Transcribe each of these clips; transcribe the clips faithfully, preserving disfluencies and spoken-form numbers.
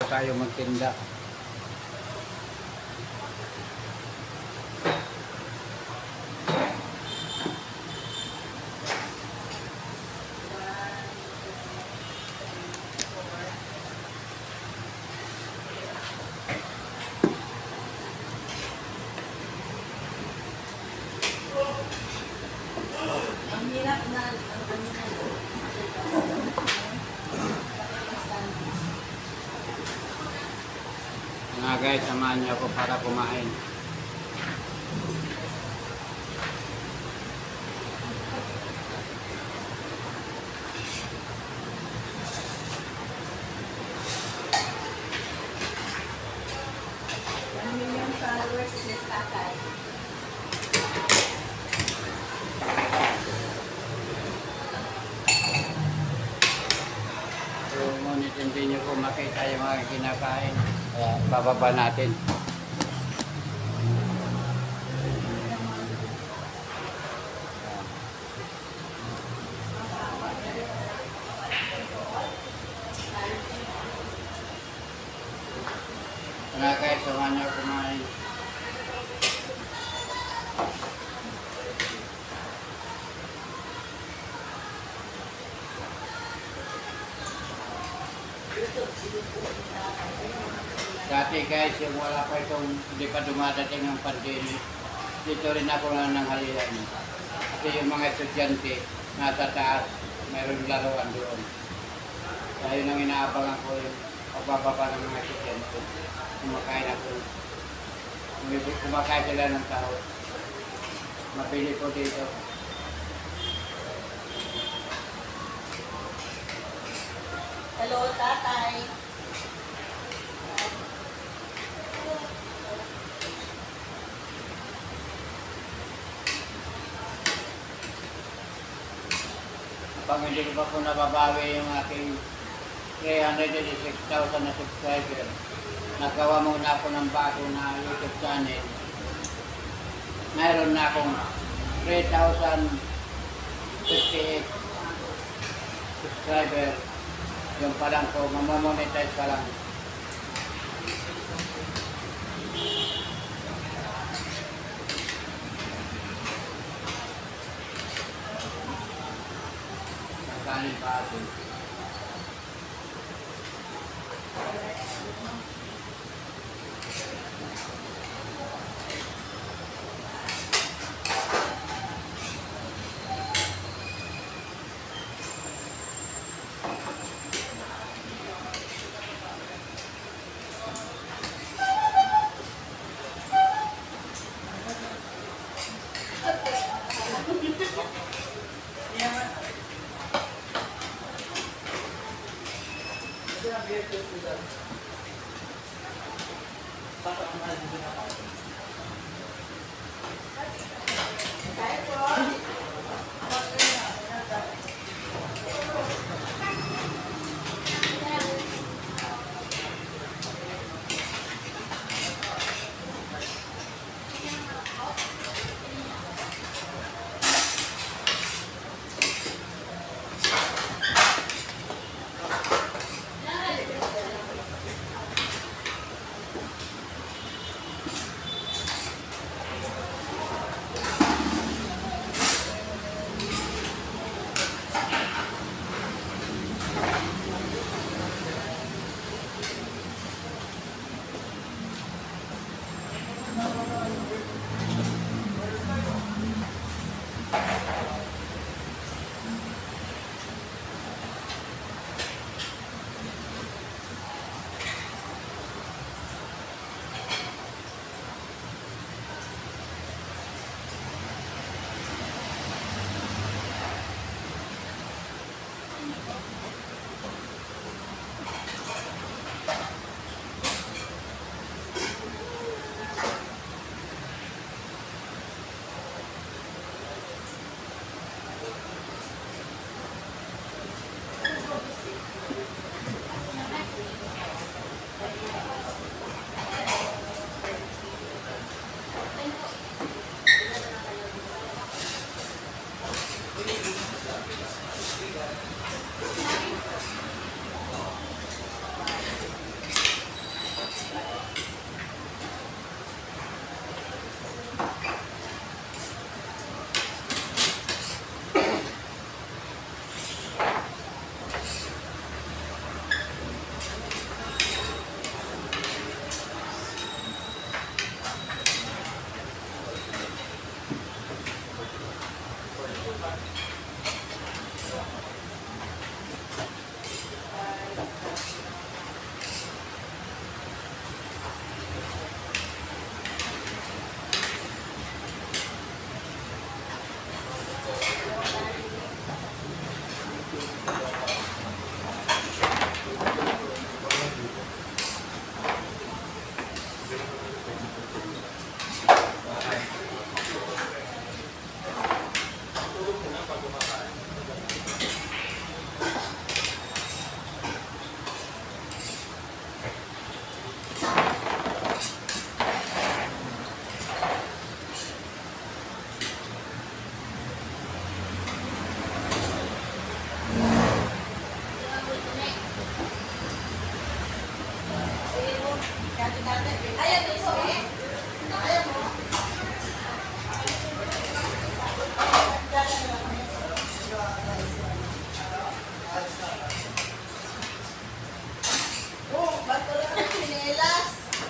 tayo magtinda. Mga guys, samahan niyo ako para kumain. one million followers is tatay. So, ngunit hindi niyo po makita yung mga kinakain. Kaya bababa natin. Mga guys, samahan niyo kumain. Dati guys, yung wala pa itong, hindi pa dumadating ang pandemic, dito rin ako na nanghalian. Kasi yung mga estudyante, nasa taas, mayroong laruan doon. Kaya yun ang inaabangan ko yung pagbababa ng mga estudyante. Kumakain ako. Kumakain sila ng tao. Mapili ko dito. Hello, tatay. Pag hindi ko pa po nababawi yung aking three hundred six thousand na subscriber, nagawa muna ako ng bago na YouTube channel. Mayroon na akong three thousand fifty-eight subscriber. Yung pa lang po, mamamonetize pa lang. Kanin pa atin. Ayan, ito eh. Ayan mo. Oh, ba't wala ka ng sinelas?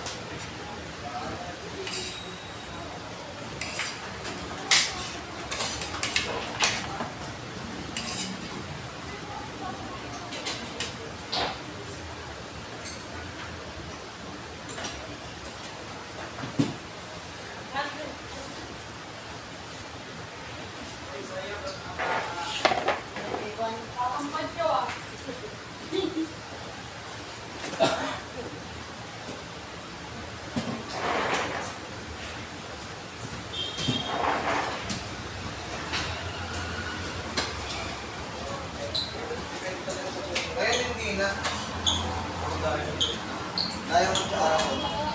Ngayon hindi na. Ayaw mo sa araw.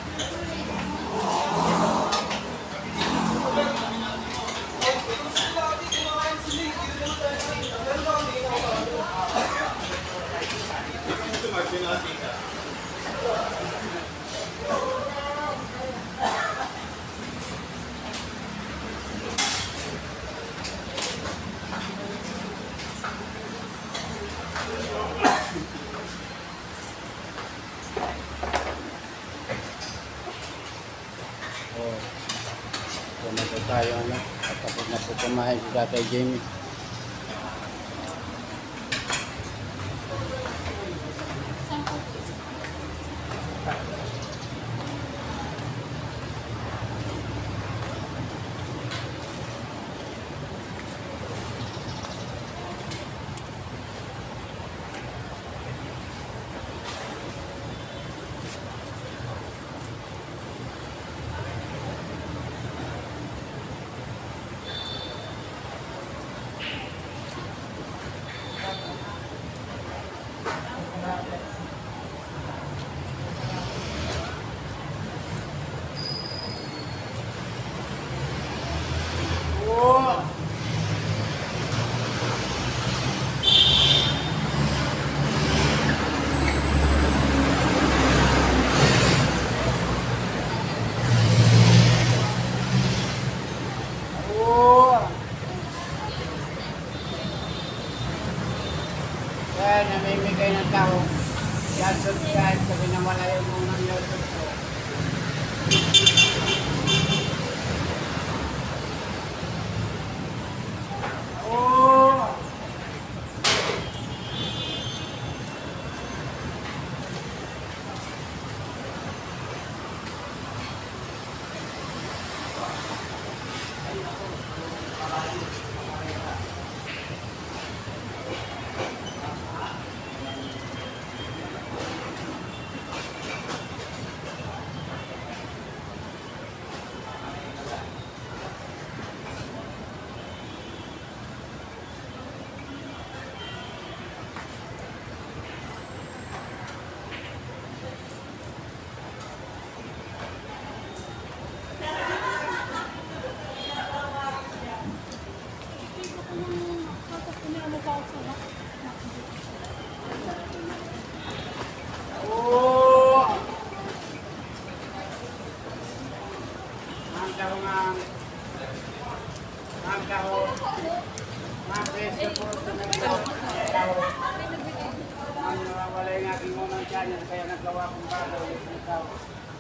Oh. So, na tayo ano. At tapos na po kumain si Tatay Jamie. Oh! Kaya namimigay ng tao. Yan subscribe sabi na wala yung unang YouTube ko. Oh! Oh! Ang daw nga ang daw ang presyo po sa nagdaw ang nawawala yung aking unang channel kaya nagawa kong bago yung nagdaw